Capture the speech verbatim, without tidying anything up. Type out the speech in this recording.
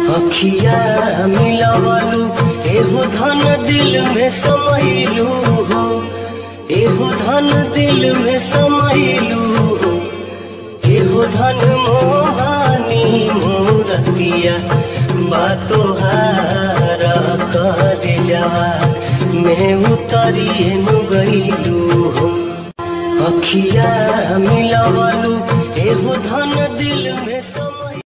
अखिया मिलवलू एहो धन दिल में समैलू हो, एहो धन दिल में समैलू हो, एहो धन मोहानी मूरतिया बातो हारा कर जावा मैं उतरिए नु गईलू हो। अखिया मिलवलू एहो धन दिल में